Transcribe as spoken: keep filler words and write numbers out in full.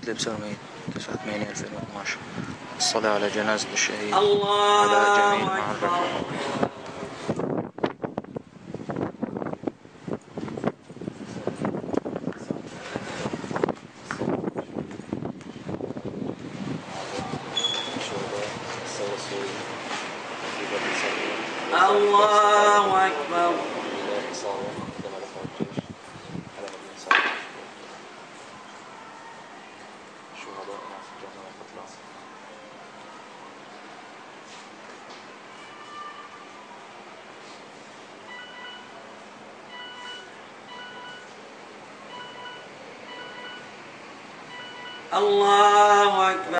إدلب سنة تسعة ثمانية ألفين واثناشر. الصلاة على جنازة الشهيد الله على جميع مع أكبر. الله أكبر. الله أكبر.